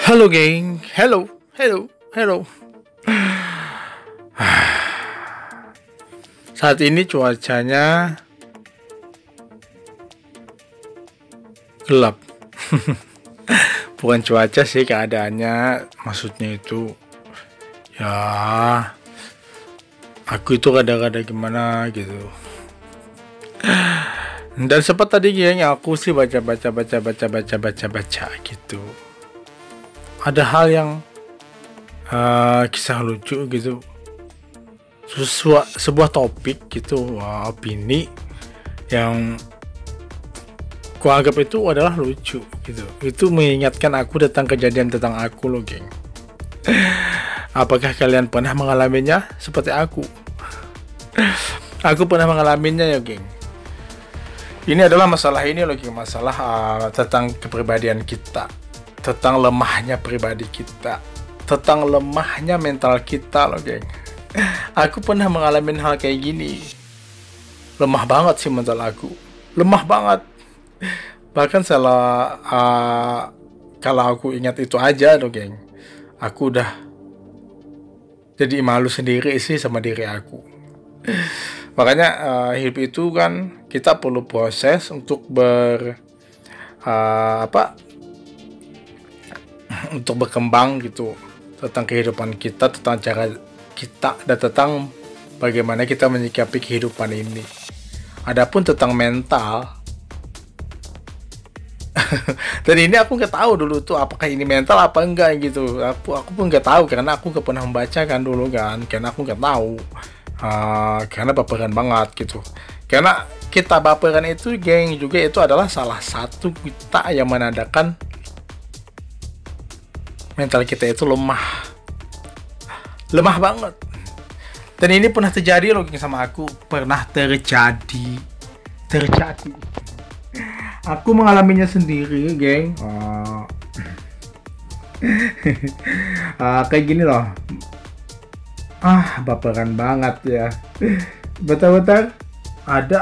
Halo geng, hello, hello, hello. Saat ini cuacanya gelap. Bukan cuaca sih keadaannya, maksudnya itu ya aku itu kadang-kadang gimana gitu. Dan sempat tadi geng aku sih baca gitu. Ada hal yang kisah lucu gitu, sebuah topik gitu, opini yang kuanggap itu adalah lucu gitu. Itu mengingatkan aku tentang kejadian tentang aku loh geng. Apakah kalian pernah mengalaminya seperti aku? Aku pernah mengalaminya ya geng. Ini adalah masalah ini loh geng, masalah tentang kepribadian kita, tentang lemahnya pribadi kita, tentang lemahnya mental kita loh geng. Aku pernah mengalami hal kayak gini. Lemah banget sih mental aku, lemah banget. Bahkan salah kalau aku ingat itu aja loh geng, aku udah jadi malu sendiri sih sama diri aku. Makanya hidup itu kan kita perlu proses untuk untuk berkembang gitu, tentang kehidupan kita, tentang cara kita, dan tentang bagaimana kita menyikapi kehidupan ini. Adapun tentang mental, dan ini aku nggak tahu dulu tuh apakah ini mental apa enggak gitu. Aku pun nggak tahu karena aku nggak pernah membaca kan dulu kan, karena aku nggak tahu. Karena baperan banget gitu. Karena kita baperan itu geng juga itu adalah salah satu kita yang menandakan mental kita itu lemah banget. Dan ini pernah terjadi loh geng sama aku, pernah terjadi. Aku mengalaminya sendiri geng. Kayak gini loh. Baperan banget ya. Betul-betul ada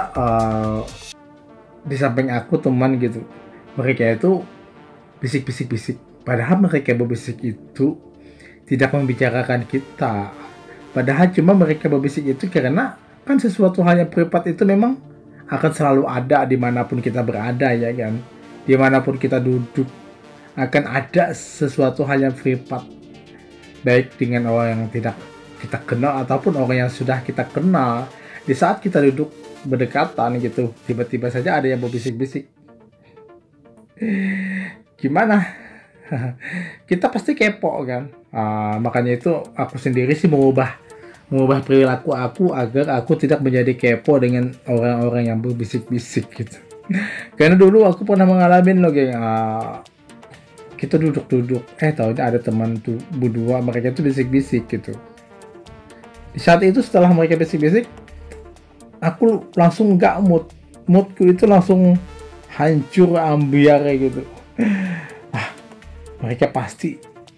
di samping aku teman gitu. Mereka itu bisik. Padahal mereka berbisik itu tidak membicarakan kita. Padahal cuma mereka berbisik itu karena kan sesuatu hal yang privat itu memang akan selalu ada dimanapun kita berada ya kan. Dimanapun kita duduk akan ada sesuatu hal yang privat. Baik dengan orang yang tidak kita kenal ataupun orang yang sudah kita kenal. Di saat kita duduk berdekatan gitu, tiba-tiba saja ada yang berbisik-bisik. Gimana? Kita pasti kepo kan. Makanya itu aku sendiri sih mengubah perilaku aku agar aku tidak menjadi kepo dengan orang-orang yang berbisik-bisik gitu. Karena dulu aku pernah mengalami loh geng. Kita duduk, tahunya ada teman tuh berdua, mereka tuh bisik-bisik gitu. Di saat itu setelah mereka bisik-bisik, aku langsung nggak moodku itu langsung hancur ambiar kayak gitu. Mereka pasti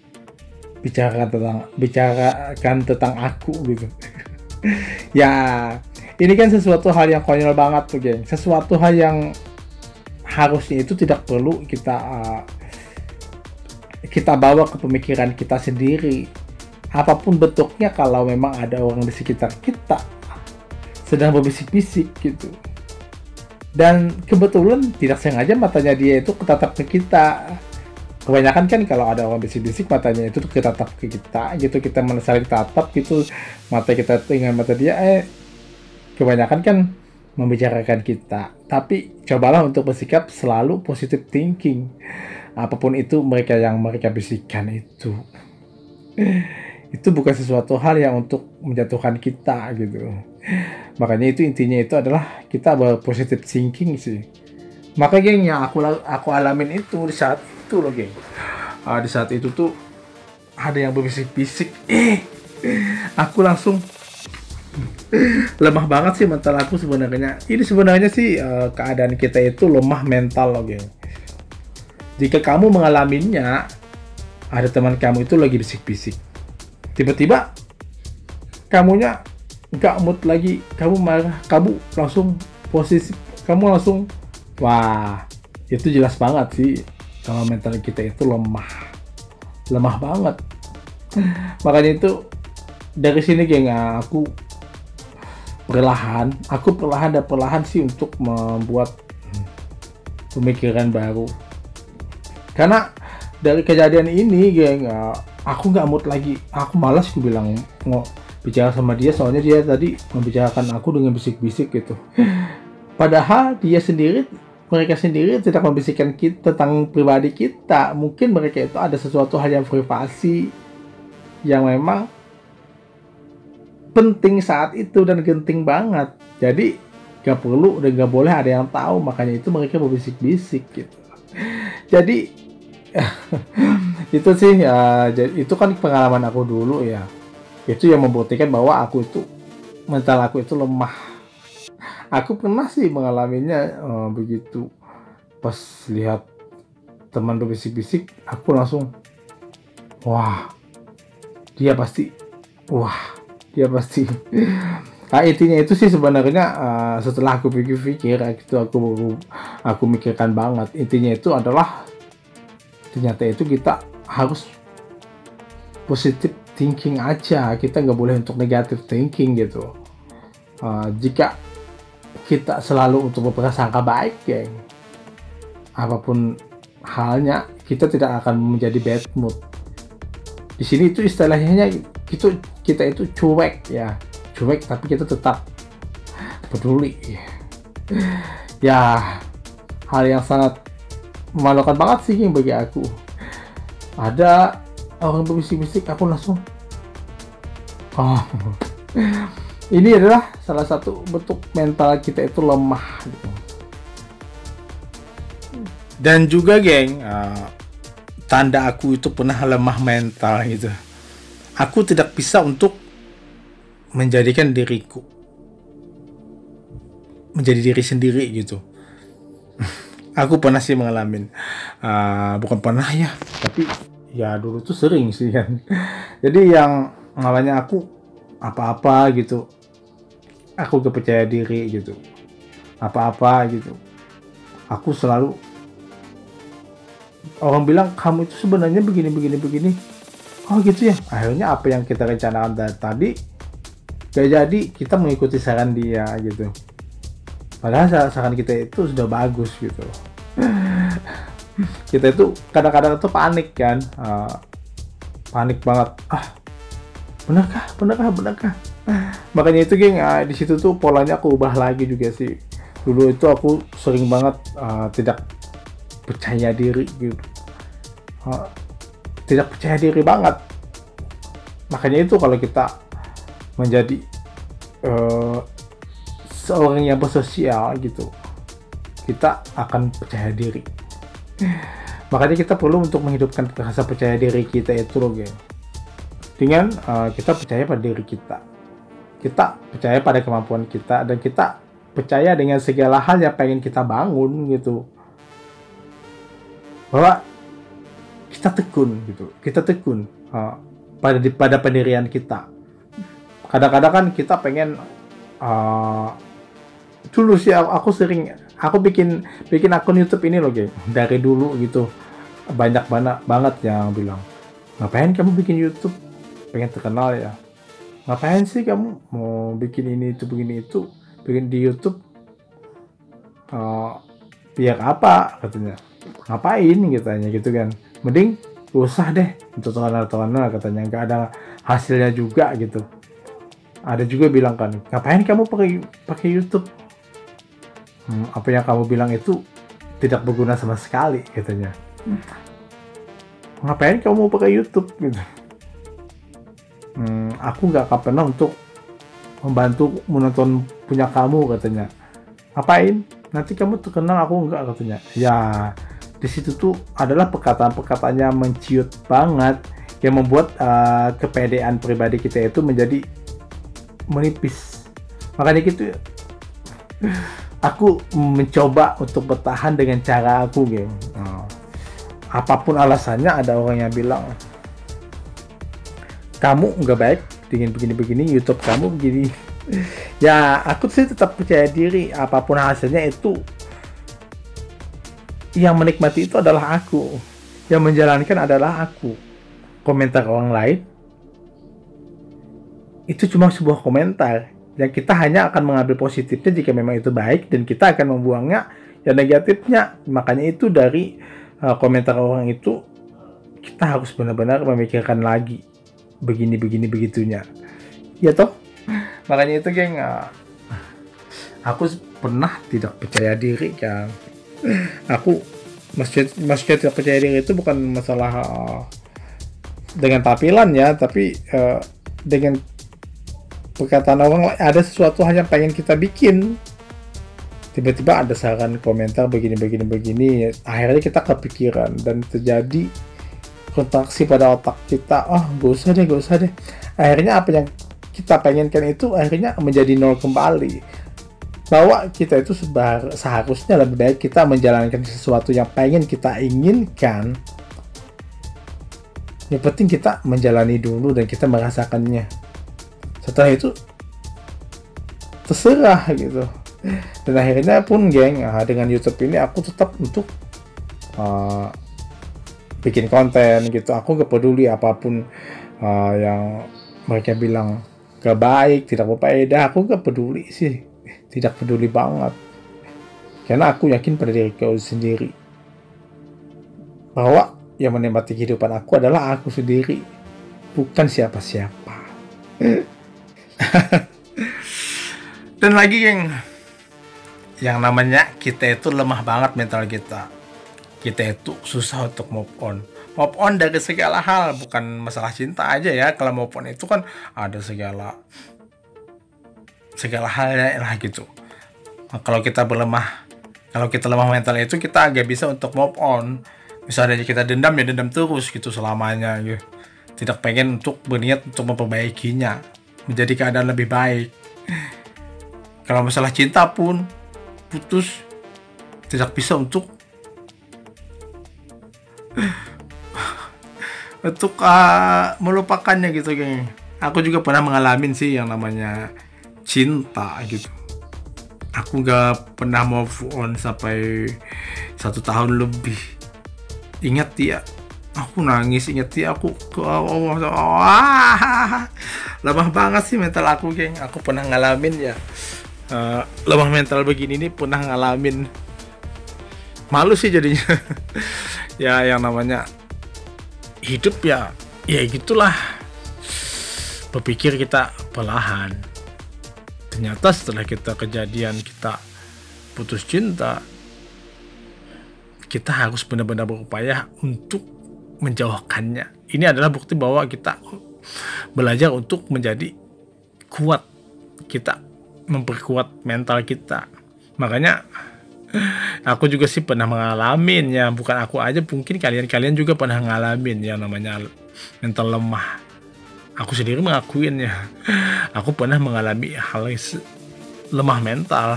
bicarakan tentang aku gitu. Ya, ini kan sesuatu hal yang konyol banget tuh geng. Sesuatu hal yang harusnya itu tidak perlu kita bawa ke pemikiran kita sendiri. Apapun bentuknya, kalau memang ada orang di sekitar kita sedang berbisik-bisik gitu, dan kebetulan tidak sengaja matanya dia itu ketatap ke kita. Kebanyakan kan kalau ada orang bisik-bisik matanya itu ketatap ke kita gitu, kita saling tatap gitu, mata kita dengan mata dia kebanyakan kan membicarakan kita. Tapi cobalah untuk bersikap selalu positive thinking, apapun itu mereka bisikkan itu bukan sesuatu hal yang untuk menjatuhkan kita gitu. Makanya itu intinya itu adalah kita berpositive thinking sih. Maka geng yang aku alamin itu di saat itu loh geng. Di saat itu tuh ada yang berbisik-bisik. Aku langsung lemah banget sih mental aku sebenarnya. Ini sebenarnya sih keadaan kita itu lemah mental loh geng. Jika kamu mengalaminya, ada teman kamu itu lagi bisik-bisik, tiba-tiba kamunya nggak mood lagi, kamu marah, kamu langsung wah, itu jelas banget sih kalau mental kita itu lemah. lemah banget. Makanya itu dari sini geng, aku perlahan sih untuk membuat pemikiran baru. Karena dari kejadian ini geng, aku nggak mood lagi. Aku malas, aku bilang mau bicara sama dia, soalnya dia tadi membicarakan aku dengan bisik-bisik gitu. Padahal mereka sendiri tidak membisikkan kita tentang pribadi kita. Mungkin mereka itu ada sesuatu hal yang privasi yang memang penting saat itu dan genting banget. Jadi gak perlu dan gak boleh ada yang tahu, makanya itu mereka berbisik-bisik gitu. Jadi itu sih ya, itu kan pengalaman aku dulu ya. Itu yang membuktikan bahwa mental aku itu lemah. Aku pernah sih mengalaminya begitu. Pas lihat teman berbisik-bisik, aku langsung wah, dia pasti. Nah, intinya itu sih sebenarnya setelah aku pikir-pikir itu aku mikirkan banget. Intinya itu adalah ternyata itu kita harus positive thinking aja. Kita nggak boleh untuk negative thinking gitu. Jika kita selalu untuk berprasangka baik, geng, apapun halnya kita tidak akan menjadi bad mood. Di sini itu istilahnya kita itu cuek ya, cuek tapi kita tetap peduli. Ya, hal yang sangat memalukan banget sih bagi aku. Ada orang berbisik-bisik, aku langsung ini adalah salah satu bentuk mental kita itu lemah gitu. Dan juga geng, tanda aku itu pernah lemah mental gitu. Aku tidak bisa untuk menjadikan diriku menjadi diri sendiri gitu. Aku pernah sih mengalami, bukan pernah ya, tapi ya dulu tuh sering sih kan. Jadi yang namanya aku apa-apa gitu, aku gak percaya diri gitu, apa-apa gitu, aku selalu orang bilang kamu itu sebenarnya begini. Oh gitu ya. Akhirnya apa yang kita rencanakan tadi gak jadi, kita mengikuti saran dia gitu. Padahal saran kita itu sudah bagus gitu. Kita itu kadang-kadang tuh panik kan, panik banget. Benarkah? Makanya itu geng, di situ tuh polanya aku ubah lagi juga sih. Dulu itu aku sering banget tidak percaya diri gitu, tidak percaya diri banget. Makanya itu kalau kita menjadi seorang yang bersosial gitu, kita akan percaya diri. Makanya kita perlu untuk menghidupkan rasa percaya diri kita itu loh geng. Dengan kita percaya pada diri kita percaya pada kemampuan kita, dan kita percaya dengan segala hal yang pengen kita bangun gitu, bahwa kita tekun pada pendirian kita. Kadang-kadang kan kita pengen dulu sih aku bikin akun YouTube ini loh geng, dari dulu gitu. Banyak banget yang bilang, ngapain kamu bikin YouTube, pengen terkenal ya? Ngapain sih kamu mau bikin ini itu begini itu, bikin di YouTube biar apa katanya, ngapain katanya gitu kan, mending usah deh untuk terkenal katanya, nggak ada hasilnya juga gitu. Ada juga bilang kan, ngapain kamu pakai YouTube, apa yang kamu bilang itu tidak berguna sama sekali katanya. Ngapain kamu pakai YouTube gitu. Aku nggak akan pernah untuk membantu menonton punya kamu katanya. Ngapain? Nanti kamu terkenal, aku enggak katanya. Ya, di situ tuh adalah perkataan-perkataan yang menciut banget, yang membuat kepedean pribadi kita itu menjadi menipis. Makanya gitu, aku mencoba untuk bertahan dengan cara aku, geng. Apapun alasannya, ada orang yang bilang kamu nggak baik dengan begini-begini, YouTube kamu begini. Ya, aku sih tetap percaya diri. Apapun hasilnya itu, yang menikmati itu adalah aku, yang menjalankan adalah aku. komentar orang lain itu cuma sebuah komentar yang kita hanya akan mengambil positifnya jika memang itu baik, dan kita akan membuangnya yang negatifnya. Makanya itu dari komentar orang itu kita harus benar-benar memikirkan lagi begini begitunya, ya toh. Makanya itu geng, aku pernah tidak percaya diri kan. Aku maksudnya tidak percaya diri itu bukan masalah dengan tampilan ya, tapi dengan perkataan orang. Ada sesuatu hal yang pengen kita bikin, tiba-tiba ada saran komentar begini, akhirnya kita kepikiran dan terjadi kontraksi pada otak kita. Gak usah deh. Akhirnya apa yang kita pengenkan itu akhirnya menjadi nol kembali. Bahwa kita itu seharusnya lebih baik kita menjalankan sesuatu yang pengen kita inginkan. Yang penting kita menjalani dulu dan kita merasakannya. Setelah itu terserah gitu. Dan akhirnya pun geng, dengan YouTube ini aku tetap untuk bikin konten gitu. Aku gak peduli apapun yang mereka bilang gak baik, tidak berfaedah. Aku gak peduli sih, tidak peduli banget, karena aku yakin pada diriku sendiri bahwa yang menikmati kehidupan aku adalah aku sendiri, bukan siapa-siapa. Dan lagi geng, yang namanya kita itu lemah banget mental kita. Kita itu susah untuk move on dari segala hal, bukan masalah cinta aja ya. Kalau move on itu kan ada segala halnya lah gitu. Kalau kita lemah mental itu, kita agak bisa untuk move on. Misalnya kita dendam ya dendam terus gitu selamanya gitu. Tidak pengen untuk berniat untuk memperbaikinya menjadi keadaan lebih baik. Kalau masalah cinta pun putus, tidak bisa untuk melupakannya gitu geng. Aku juga pernah mengalami sih yang namanya cinta gitu. Aku gak pernah move on sampai 1 tahun lebih. Ingat dia, aku nangis. Ingat dia, aku lemah banget sih mental aku geng. Aku pernah ngalamin ya, lemah mental begini nih pernah ngalamin. Malu sih jadinya. Ya yang namanya hidup ya gitulah. Berpikir kita perlahan. Ternyata setelah kita kejadian kita putus cinta, kita harus benar-benar berupaya untuk menjauhkannya. Ini adalah bukti bahwa kita belajar untuk menjadi kuat. Kita memperkuat mental kita. Makanya aku juga sih pernah mengalami ya, bukan aku aja, mungkin kalian juga pernah ngalamin yang namanya mental lemah. Aku sendiri mengakuin ya, aku pernah mengalami hal lemah mental.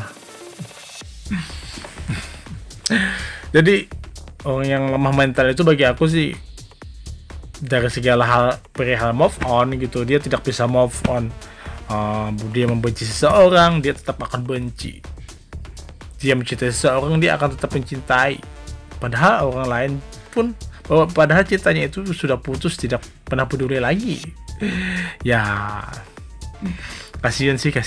Jadi orang yang lemah mental itu bagi aku sih dari segala hal perihal move on gitu, dia tidak bisa move on. Dia membenci seseorang, dia tetap akan benci. Dia mencintai seseorang, dia akan tetap mencintai. Padahal orang lain pun, padahal cintanya itu sudah putus, tidak pernah peduli lagi. Ya, kasihan sih.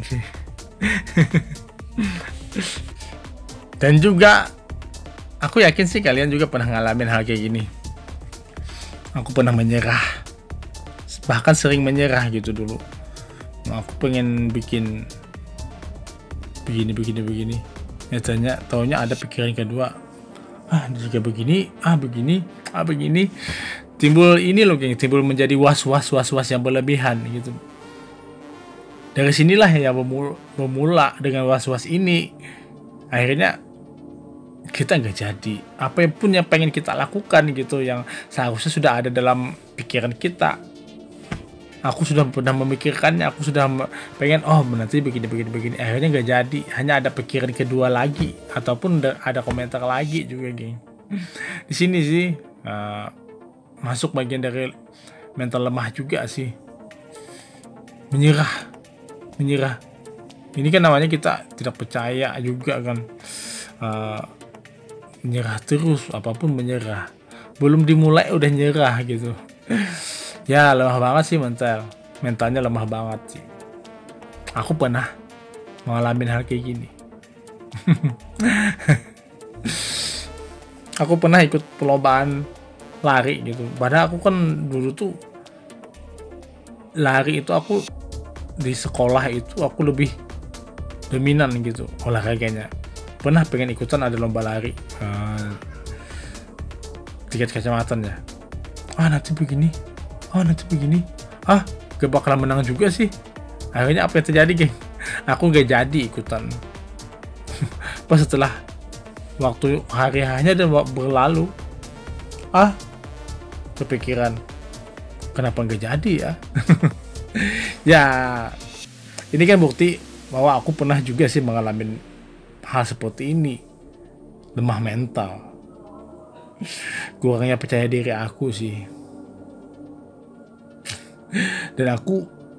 Dan juga aku yakin sih kalian juga pernah ngalamin hal kayak gini. Aku pernah menyerah, bahkan sering menyerah gitu dulu. Aku pengen bikin begini. Nyatanya taunya ada pikiran kedua, jika begini, begini. Timbul ini loh geng, timbul menjadi was yang berlebihan gitu. Dari sinilah ya bermula dengan was ini. Akhirnya kita nggak jadi apapun yang pengen kita lakukan gitu, yang seharusnya sudah ada dalam pikiran kita. Aku sudah pernah memikirkannya, aku sudah pengen nanti begini. Akhirnya nggak jadi, hanya ada pikiran kedua lagi ataupun ada komentar lagi juga geng. Di sini sih masuk bagian dari mental lemah juga sih, menyerah. Ini kan namanya kita tidak percaya juga kan. Menyerah terus, apapun menyerah, belum dimulai udah nyerah gitu. Ya lemah banget sih mentalnya lemah banget sih. Aku pernah mengalami hal kayak gini. Aku pernah ikut perlombaan lari gitu. Padahal aku kan dulu tuh lari itu aku di sekolah itu aku lebih dominan gitu olahraganya. Pernah pengen ikutan ada lomba lari tingkat kecamatan ya. Nanti begini, gak bakalan menang juga sih. Akhirnya apa yang terjadi, geng? Aku gak jadi ikutan. Pas setelah waktu hari-harinya dan berlalu, kepikiran kenapa gak jadi ya. Ya ini kan bukti bahwa aku pernah juga sih mengalami hal seperti ini. Lemah mental, kurangnya percaya diri aku sih. Dan aku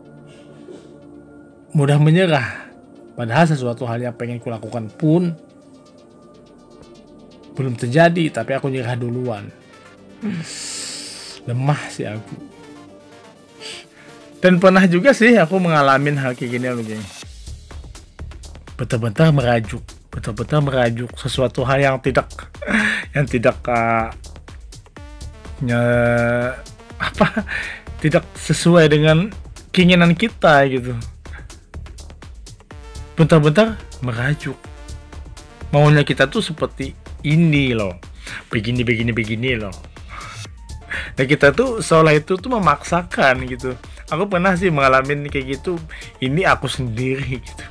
mudah menyerah. Padahal sesuatu hal yang pengen kulakukan pun belum terjadi, tapi aku nyerah duluan. Lemah sih aku. Dan pernah juga sih aku mengalami hal kayak gini loh, geng. Betul-betul merajuk sesuatu hal yang tidak tidak sesuai dengan keinginan kita gitu. Bentar-bentar merajuk. Maunya kita tuh seperti ini loh. Begini loh. Dan kita tuh seolah itu tuh memaksakan gitu. Aku pernah sih mengalami kayak gitu. Ini aku sendiri gitu.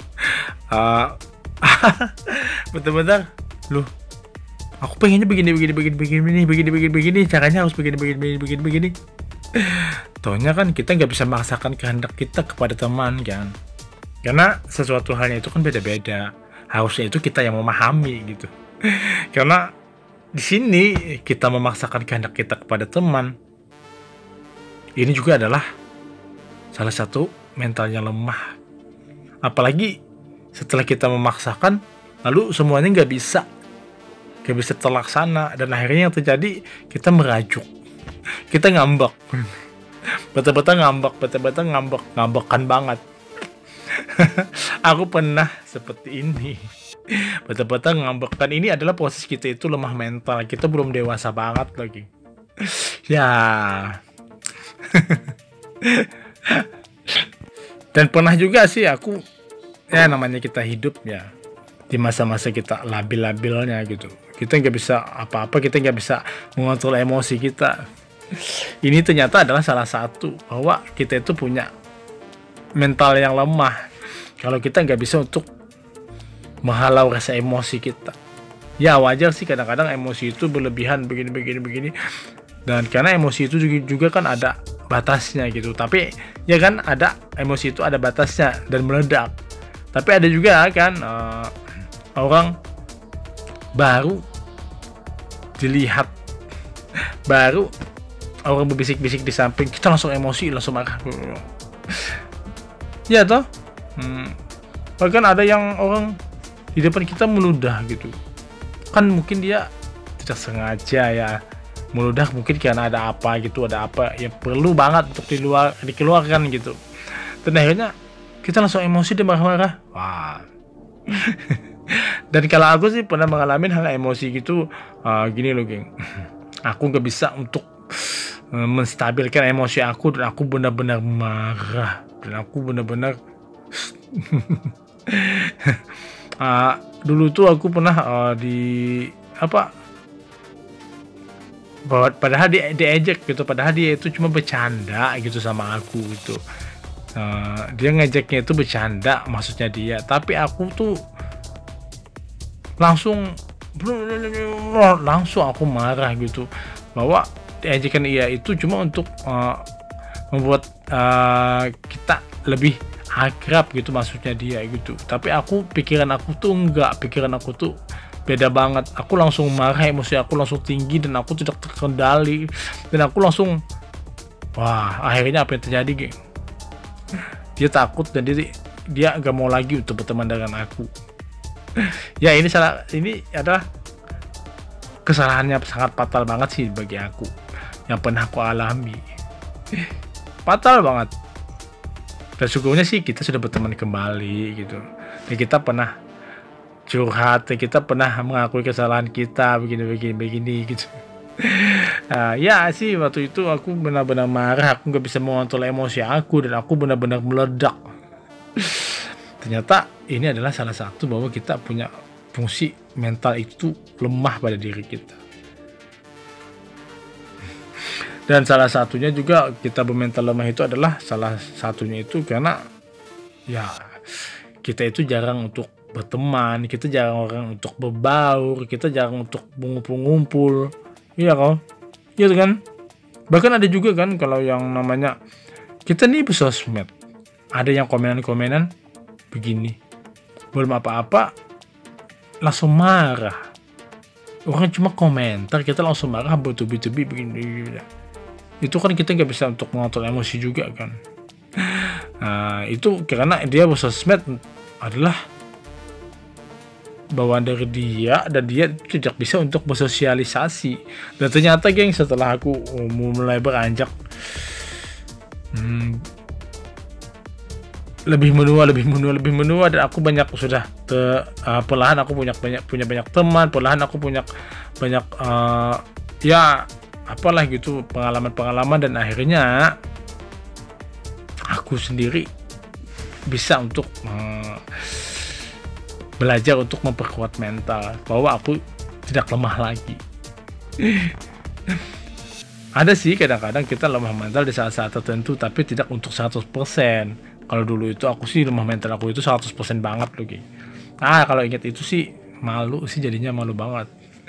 Bentar-bentar loh. Aku pengennya begini. Caranya harus begini. Taunya kan kita nggak bisa memaksakan kehendak kita kepada teman kan. Karena sesuatu halnya itu kan beda-beda. Harusnya itu kita yang memahami gitu. Karena di sini kita memaksakan kehendak kita kepada teman. Ini juga adalah salah satu mentalnya lemah. Apalagi setelah kita memaksakan, lalu semuanya nggak bisa terlaksana, dan akhirnya yang terjadi kita merajuk, kita ngambek, betul-betul ngambekan banget. Aku pernah seperti ini, betul-betul ngambekan. Ini adalah proses kita itu lemah mental, kita belum dewasa banget lagi. Ya. Dan pernah juga sih aku, ya namanya kita hidup ya, di masa-masa kita labil-labilnya gitu, kita nggak bisa apa-apa, kita nggak bisa mengontrol emosi kita. Ini ternyata adalah salah satu bahwa kita itu punya mental yang lemah. Kalau kita nggak bisa untuk menghalau rasa emosi kita, ya wajar sih kadang-kadang emosi itu berlebihan begini. Dan karena emosi itu juga kan ada batasnya gitu. Tapi ya kan ada emosi itu ada batasnya dan meledak. Tapi ada juga kan orang baru dilihat, baru orang berbisik-bisik di samping, kita langsung emosi, langsung marah. Ya toh. Bahkan ada yang orang di depan kita meludah gitu. Kan mungkin dia tidak sengaja ya meludah, mungkin karena ada apa ya perlu banget untuk dikeluarkan gitu. Dan akhirnya kita langsung emosi dan marah-marah. Wah. Dan kalau aku sih pernah mengalami hal emosi gitu, gini loh geng. Aku nggak bisa untuk menstabilkan emosi aku, dan aku benar-benar marah, dan aku benar-benar dulu tuh aku pernah padahal diejek gitu, padahal dia itu cuma bercanda gitu sama aku gitu. Dia ngejeknya itu bercanda maksudnya dia, tapi aku tuh langsung aku marah gitu, bahwa ejekan ia itu cuma untuk membuat kita lebih akrab gitu maksudnya dia gitu. Tapi pikiran aku tuh beda banget. Aku langsung marah, emosi aku langsung tinggi, dan aku tidak terkendali, dan aku langsung akhirnya apa yang terjadi, geng? Dia takut dan dia gak mau lagi untuk berteman dengan aku. Ya ini adalah kesalahannya sangat fatal banget sih bagi aku yang pernah aku alami. Fatal banget. Dan syukurnya sih kita sudah berteman kembali gitu. Dan kita pernah curhat, kita pernah mengakui kesalahan kita begini gitu. Ya sih waktu itu aku benar-benar marah, aku nggak bisa mengontrol emosi aku dan aku benar-benar meledak. Ternyata ini adalah salah satu bahwa kita punya fungsi mental itu lemah pada diri kita. Dan salah satunya juga kita bermental lemah itu adalah salah satunya itu karena ya kita itu jarang untuk berteman, kita jarang orang untuk berbaur, kita jarang untuk mengumpul-ngumpul. Iya kan? Iya kan? Bahkan ada juga kan kalau yang namanya kita nih bersosmed, ada yang komenan-komenan begini, belum apa-apa langsung marah. Orang cuma komentar, kita langsung marah bertubi-tubi begini. Itu kan kita nggak bisa untuk mengontrol emosi juga kan. Nah, itu karena dia bersosmed adalah bawaan dari dia dan dia tidak bisa untuk bersosialisasi. Dan ternyata geng, setelah aku mulai beranjak lebih menua dan aku banyak sudah perlahan aku punya banyak teman, perlahan aku punya banyak ya apalah gitu pengalaman dan akhirnya aku sendiri bisa untuk belajar untuk memperkuat mental bahwa aku tidak lemah lagi. Ada sih kadang-kadang kita lemah mental di saat-saat tertentu tapi tidak untuk 100%. Kalau dulu itu aku sih lemah mental aku itu 100% banget loh. Kalau ingat itu sih malu sih, jadinya malu banget.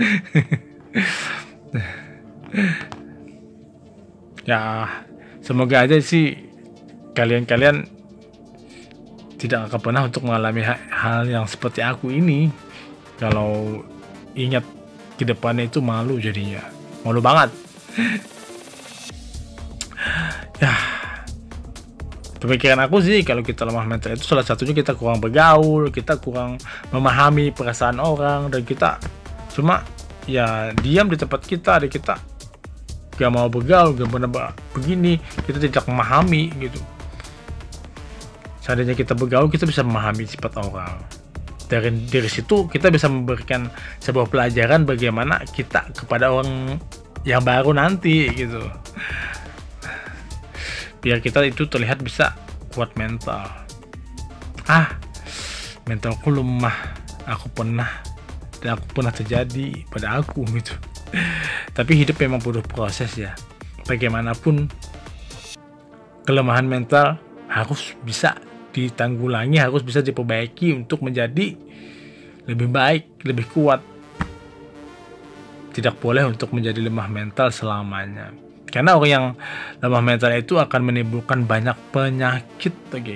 Ya semoga aja sih kalian tidak akan pernah untuk mengalami hal yang seperti aku ini. Kalau ingat ke depannya itu malu, jadinya malu banget. Ya pemikiran aku sih kalau kita lemah mental itu salah satunya kita kurang bergaul, kita kurang memahami perasaan orang, dan kita cuma ya diam di tempat kita, dan kita gak mau bergaul, gak pernah begini, kita tidak memahami gitu. Seandainya kita bergaul, kita bisa memahami sifat orang. Dari situ kita bisa memberikan sebuah pelajaran bagaimana kita kepada orang yang baru nanti gitu. Biar kita itu terlihat bisa kuat mental. Mentalku lemah. Aku pernah terjadi pada aku gitu. Tapi hidup memang butuh proses ya. Bagaimanapun kelemahan mental harus bisa ditanggulangi, harus bisa diperbaiki untuk menjadi lebih baik, lebih kuat. Tidak boleh untuk menjadi lemah mental selamanya. Karena orang yang lemah mental itu akan menimbulkan banyak penyakit, geng.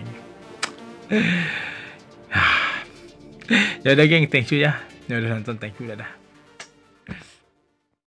Ya udah geng, thank you ya. Ya udah nonton, thank you, dadah.